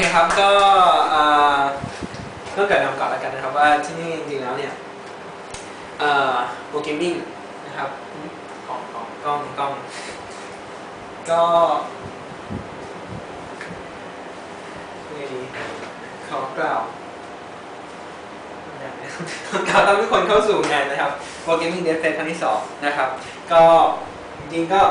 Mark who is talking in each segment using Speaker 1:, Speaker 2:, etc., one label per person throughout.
Speaker 1: ครับก็ต้องเกิดนำก่อนแล้วกันนะครับว่าที่นี่จริงๆแล้วเนี่ยโปรแกรมมิ่งนะครับของกล้องก็ยังไงดีขอกล่าวต้อนรับทุกคนเข้าสู่งานนะครับโปรแกรมมิ่งเดฟเฟสครั้งที่2นะครับก็จริงๆก็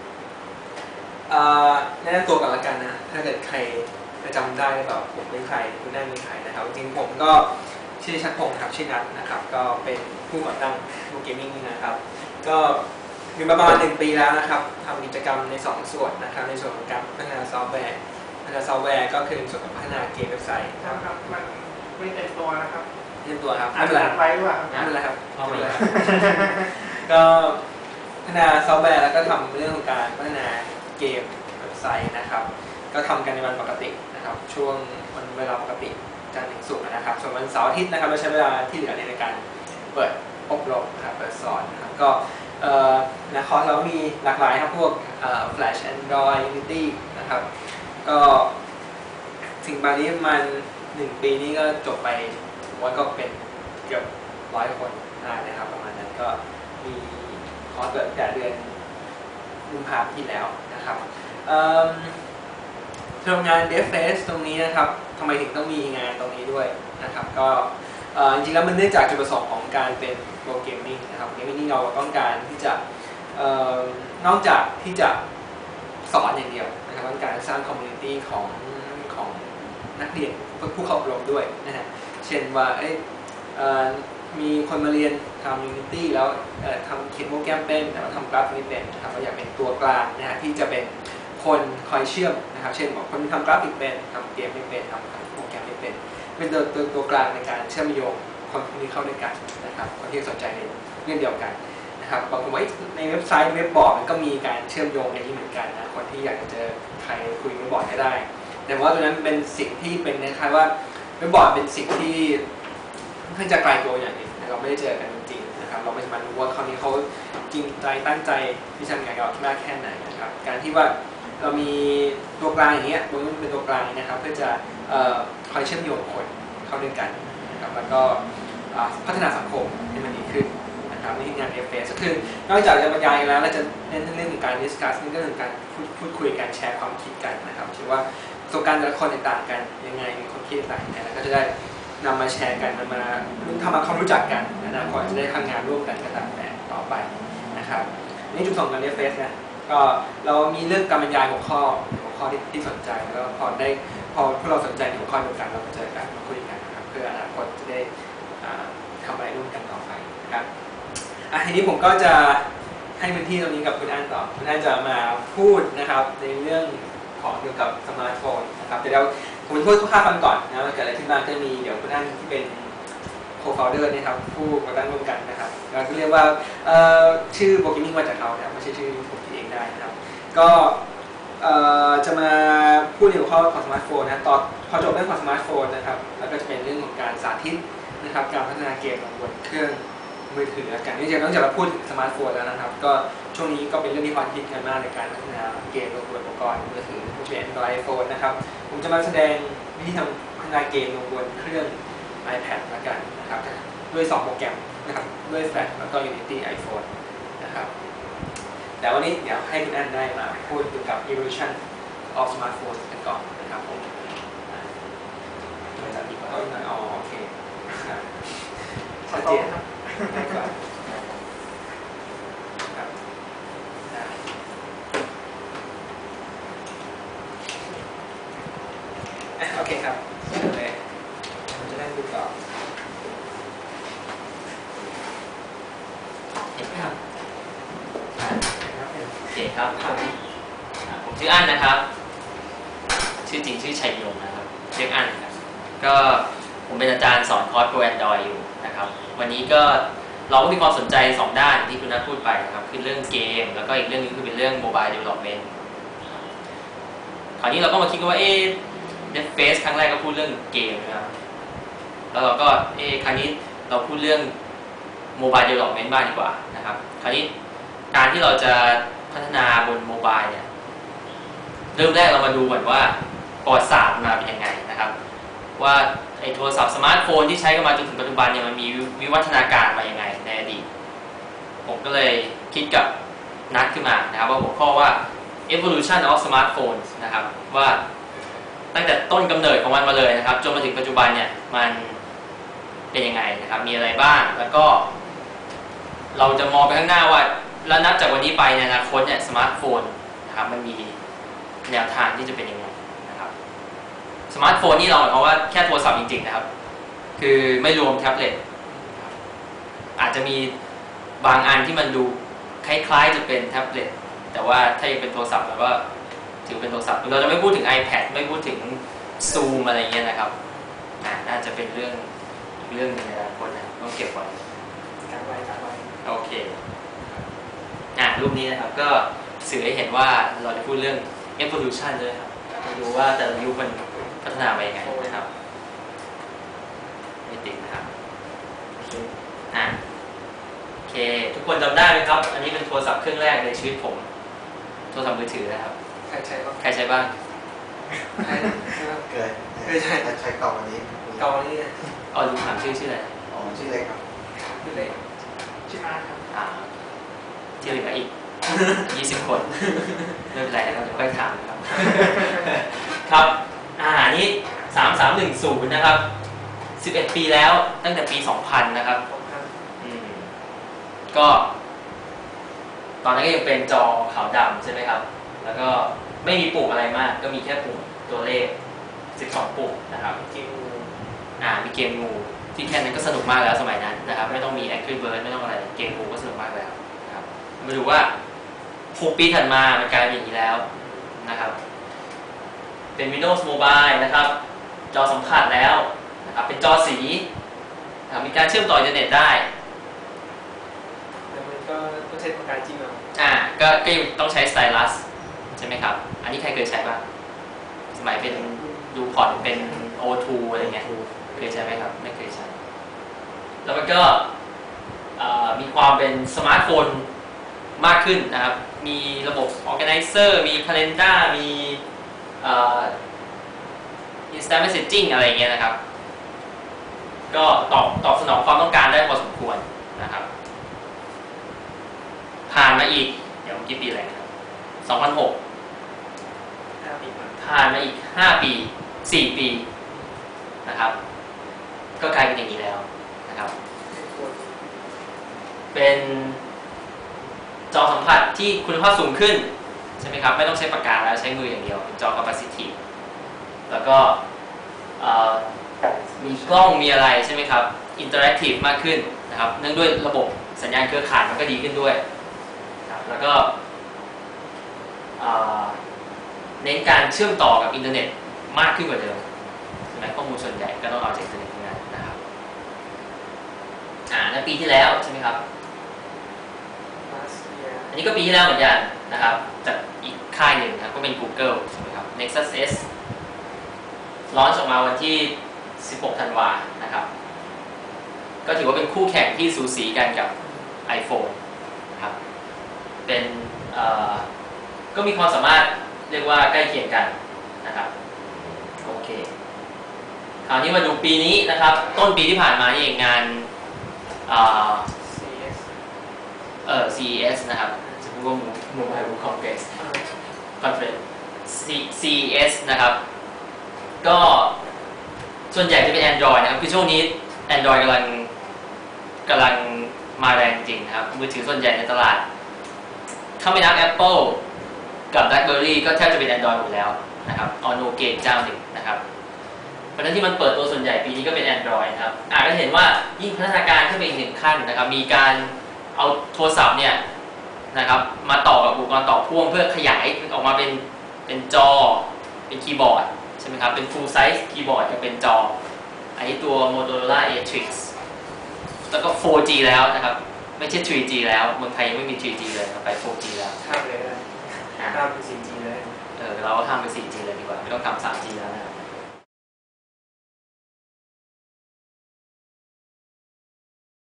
Speaker 1: แนะนำตัวกันละกันนะถ้าเกิดใครจำได้แบบผมเป็นใครคุณนั่นเป็นใครนะครับจริงผมก็ชื่อชัดพงศ์ครับชื่อนัทนะครับก็เป็นผู้ก่อตั้งโปรแกรมมิ่งนะครับก็มีประมาณ1 ปีแล้วนะครับทำกิจกรรมใน2 ส่วนนะครับในส่วนของการพัฒนาซอฟต์แวร์ก็คือส่วนของพัฒนาเกมเว็บไซต์
Speaker 2: ครับมันไม่เต็มตัวนะครับ
Speaker 1: เต็มตัวครับ
Speaker 2: ไม่เป็นไรไว้หรือเปล่า
Speaker 1: ไม่เป็นไรครับเอาไปเลยก็พัฒนาซอฟต์แวร์แล้วก็ทำเรื่องของการพัฒนาเกมเว็บไซต์นะครับก็ทำกันในวันปกตินะครับช่วงวันเวลาปกติจันทร์ถึงศุกร์นะครับส่วนวันเสาร์อาทิตย์นะครับเราใช้เวลาที่เหลือในการเปิดอบรมนะครับเปิดสอนนะครับก็ในคอร์สเรามีหลากหลายครับพวกFlash Android Unity นะครับก็สิ่งบางนี้มัน1 ปีนี้ก็จบไปว่าก็เป็นเกือบ100 คนได้นะครับประมาณนั้นก็มีคอร์สเปิดแต่เดือนกุมภาพันธ์ที่แล้วนะครับทำงาน Dev Fest ตรงนี้นะครับทำไมถึงต้องมีงานตรงนี้ด้วยนะครับก็จริงๆแล้วมันเนื่องจากจุดประสงค์ของการเป็นโปรแกรมมิ่งนะครับเกมมิ่งเราต้องการที่จะนอกจากที่จะสอนอย่างเดียวนะครับต้องการสร้างคอมมูนิตี้ของนักเรียนผู้เข้าอบรมด้วยนะฮะเช่นว่ามีคนมาเรียนทำ Unity แล้วทำเขียนโปรแกรมเป็นแต่ว่าทำกราฟไม่เป็นนะครับเราอยากเป็นตัวกลางนะฮะที่จะเป็นคนคอยเชื่อมนะครับเช่นบอกคนทำกราฟิกเป็นทำเกมไม่เป็นทำโปรแกรมไม่เป็นตัวกลางในการเชื่อมโยงคนพวกนี้เข้าด้วยกันนะครับคนที่สนใจในเรื่องเดียวกันนะครับบางคนว่าในเว็บไซต์เว็บบอร์ดมันก็มีการเชื่อมโยงในนี้เหมือนกันนะคนที่อยากจะเจอใครคุยเว็บบอร์ดก็ได้แต่ว่าตัวนั้นเป็นสิ่งที่เป็นคล้ายๆว่าเว็บบอร์ดเป็นสิ่งที่ค่อนข้างจะไกลตัวอย่างนี้เราไม่ได้เจอกันจริงๆนะครับเราไม่สามารถรู้ว่าคราวนี้เขาจริงใจตั้งใจที่ทำงานกับเรามากแค่ไหนนะครับการที่ว่าเรามีตัวกลางอย่างเงี้ยตัวนู้นเป็นตัวกลางนะครับเพื่อจะคอยเชื่อมโยงคนเข้าด้วยกันนะครับแล้วก็พัฒนาสังคมให้มันดีขึ้นนะครับในงาน FS ก็คือนอกจากจะบรรยายแล้วเราจะเน้นเรื่องของการดิสคัสนี่ก็เรื่องการพูดคุยกันแชร์ความคิดกันนะครับถือว่าประสบการณ์แต่ละคนต่างกันยังไงมีความคิดต่างกันแล้วก็จะได้นำมาแชร์กันนำมาทำความรู้จักกันนะก่อนจะได้ทำงานร่วมกันก็ตามแต่ต่อไปนะครับนี่จุดประสงค์ของ FS นะก็เรามีเรื่องการบรรยายหัวข้อที่สนใจแล้วพอพวกเราสนใจในหัวข้อเดียวกันเรามาเจอกันมาคุยกันนะครับเพื่ออนาคตจะได้ทำอะไรร่วมกันต่อไปนะครับทีนี้ผมก็จะให้พื้นที่ตรงนี้กับคุณอั้นต่อคุณอั้นจะมาพูดนะครับในเรื่องของเกี่ยวกับสมาร์ทโฟนนะครับเดี๋ยวผมพูดทุกข้าฟังก่อนนะว่าเกิดอะไรขึ้นบ้างจะมีเดี๋ยวคุณอั้นที่เป็นco-founder นะครับผู้ก่อตั้งร่วมกันนะครับเราก็เรียกว่าชื่อโปรแกรมมิ่งมาจากเขานะครับไม่ใช่ชื่อผมคิดเองได้นะครับก็จะมาพูดในหัวข้อของสมาร์ทโฟนนะตอนพอจบเรื่องของสมาร์ทโฟนนะครับแล้วก็จะเป็นเรื่องของการสาธิตนะครับการพัฒนาเกมบนเครื่องมือถือกันนี่จะต้องเราพูดถึงสมาร์ทโฟนแล้วนะครับก็ช่วงนี้ก็เป็นเรื่องที่ฮอตฮิตกันมากในการพัฒนาเกมบนอุปกรณ์มือถือไม่ว่าจะเป็น Android iPhone นะครับผมจะมาแสดงวิธีทำพัฒนาเกมบนเครื่อง iPad ละกันนะครับด้วย2 โปรแกรมนะครับด้วย Flash แล้วก็ Unity iPhone นะครับแต่วันนี้เดี๋ยวให้คุณอั้นได้มาพูดเกี่ยวกับ evolution of smartphones กันก่อนนะครับผมจะมีต้นหน่อยโอเคชัดเจนครับโอเคครับเลยผมจะได้ดูต่อ
Speaker 3: ครับโอเคครับผมชื่ออั้นนะครับชื่อจริงชื่อชัยยงนะครับเรียกอั้นครับก็ผมเป็นอาจารย์สอนคอร์สโปรแอนดรอยอยู่นะครับวันนี้ก็เราก็มีความสนใจ2 ด้านที่คุณนัทพูดไปนะครับคือเรื่องเกมแล้วก็อีกเรื่องนึงคือเป็นเรื่องโมบายเดเวลลอปเมนต์คราวนี้เราก็มาคิดกันว่าDev Fest ครั้งแรกก็พูดเรื่องเกมนะครับแล้วเราก็คราวนี้เราพูดเรื่องโมบายเดเวลลอปเมนต์บ้างดีกว่านะครับคราวนี้การที่เราจะพัฒนาบนโมบายเนี่ยเริ่มแรกเรามาดูก่อนว่าประวัติศาสตร์มาเป็นยังไงนะครับว่าไอ้โทรศัพท์สมาร์ทโฟนที่ใช้กันมาจนถึงปัจจุบันเนี่ยมันมีวิวัฒนาการมายังไงในอดีตผมก็เลยคิดกับนัดขึ้นมานะครับว่าหัวข้อว่า evolution of smartphones นะครับว่าตั้งแต่ต้นกำเนิดของมันมาเลยนะครับจนมาถึงปัจจุบันเนี่ยมันเป็นยังไงนะครับมีอะไรบ้างแล้วก็เราจะมองไปข้างหน้าว่าแล้วนับจากวันนี้ไปในอนาคตเนี่ยสมาร์ทโฟนนะครับมันมีแนวทางที่จะเป็นยังไงนะครับสมาร์ทโฟนนี่เราหมายความว่าแค่โทรศัพท์จริงๆนะครับคือไม่รวมแท็บเล็ตอาจจะมีบางอันที่มันดูคล้ายๆจะเป็นแท็บเล็ตแต่ว่าถ้ายังเป็นโทรศัพท์แล้วก็ถือเป็นโทรศัพท์เราจะไม่พูดถึง iPad ไม่พูดถึง Zoom อะไรเงี้ยนะครับน่าจะเป็นเรื่องอีกเรื่องนึงในอนาคตนะต้องเก็บไว้
Speaker 1: การไว้
Speaker 3: โอเครูปนี้นะครับก็สื่อให้เห็นว่าเราจะพูดเรื่อง evolution ด้วยครับดูว่าแต่ละยุคมันพัฒนาไปยังไงนะครับไม่ติดนะครับโอเคทุกคนจำได้ไหมครับอันนี้เป็นโทรศัพท์เครื่องแรกในชีวิตผมโทรศัพท์มือถือนะครับ
Speaker 1: ใครใช้บ้าง
Speaker 3: เคยใช้ก่อน
Speaker 2: วันนี้
Speaker 3: ลืมถามชื่ออะไร
Speaker 2: ชื่อเล็กครับ
Speaker 1: ชื่อเล็กชื่ออาร์ตครับ
Speaker 3: ที่เหลืออีก 20 คนไม่เป็นไรนะครับเดี๋ยวค่อยถามครับครับนี้3310นะครับ11 ปีแล้วตั้งแต่ปี 2000 นะครับก็ตอนนั้นก็ยังเป็นจอขาวดำใช่ไหมครับแล้วก็ไม่มีปุ่มอะไรมากก็มีแค่ปุ่มตัวเลข12 ปุ่มนะครับ
Speaker 1: มีเก
Speaker 3: มงูที่แค่นั้นก็สนุกมากแล้วสมัยนั้นนะครับไม่ต้องมี Angry Bird ไม่ต้องอะไรเกมงูก็สนุกมากแล้วนะครับมาดูว่า6 ปีถัดมามันกลายเป็นอย่างนี้แล้วนะครับเป็น Windows Mobile นะครับจอสัมผัสแล้วนะครับเป็นจอสีมีการเชื่อมต่ออินเทอร์เน็ตได้
Speaker 1: แต่มันก็ต้องใช้ปากกาจิ้มเอา
Speaker 3: ก็ยังต้องใช้สไตลัสใช่ไหมครับอันนี้ใครเคยใช้บ้างสมัยเป็นดูพอร์ตเป็น O2 อะไรเงี้ยเคยใช้ไหมครับไม่เคยใช้แล้วมันก็มีความเป็นสมาร์ทโฟนมากขึ้นนะครับมีระบบ Organizer มี Calendar มี Instant Messaging อะไรเงี้ยนะครับก็ตอบสนองความต้องการได้พอสมควรนะครับผ่านมาอีกเดี๋ยวกี่ปีอะไรครับ2006
Speaker 1: 5 ปี
Speaker 3: ผ่านมาอีก5 ปี4 ปีนะครับก็กลายเป็นอย่างนี้แล้วนะครับเป็นจอสัมผัสที่คุณภาพสูงขึ้นใช่ไหมครับไม่ต้องใช้ปากกาแล้วใช้มืออย่างเดียวเป็นจอ capacitive แล้วก็มีกล้องมีอะไรใช่ไหมครับ interactive มากขึ้นนะครับเนื่องด้วยระบบสัญญาณเครือข่ายมันก็ดีขึ้นด้วยแล้วก็เน้นการเชื่อมต่อกับอินเทอร์เน็ตมากขึ้นกว่าเดิมใช่ไหมข้อมูลส่วนใหญ่ก็ต้องเอาจากอินเทอร์เน็ตทั้งนั้นนะครับในปีที่แล้วใช่ไหมครับอันนี้ก็ปีที่แล้วเหมือนกันนะครับจากอีกค่ายหนึ่งครับก็เป็น Google ใช่ไหมครับ Nexus S ลอนช์ออกมาวันที่16 ธันวาคมนะครับก็ถือว่าเป็นคู่แข่งที่สูสีกันกับ iPhone นะครับเป็นก็มีความสามารถเรียกว่าใกล้เคียงกันนะครับโอเคคราวนี้มาดูปีนี้นะครับต้นปีที่ผ่านมานี่เองงานCES นะครับจะพูดว่า Mobile Congress Conference CES นะครับก็ส่วนใหญ่จะเป็น Android นะครับคือช่วงนี้ Android กำลังมาแรงจริงนะครับมือถือส่วนใหญ่ในตลาดถ้าไม่นับ Apple กับ BlackBerry ก็แทบจะเป็น Android หมดแล้วนะครับเอาโนเกียเจ้าหนึ่งนะครับเพราะฉะนั้นที่มันเปิดตัวส่วนใหญ่ปีนี้ก็เป็น Android นะครับก็เห็นว่ายิ่งพัฒนาการขึ้นไปอีก1 ขั้นนะครับมีการเอาโทรศัพท์เนี่ยนะครับมาต่อกับอุปกรณ์ต่อพ่วงเพื่อขยายออกมาเป็นจอเป็นคีย์บอร์ดใช่ไหมครับเป็น full size คีย์บอร์ดกับเป็นจออันนี้ตัว Motorola Atrix แล้วก็ 4G แล้วนะครับไม่ใช่ 3G แล้วเมืองไทยยังไม่มี 3G เลยไป 4G แล้ว
Speaker 1: ข้ามเลยข้ามเป็น 4G เลย
Speaker 3: เราก็ข้ามไป 4G เลยดีกว่าไม่ต้องทำ 3G แล้วนะครับ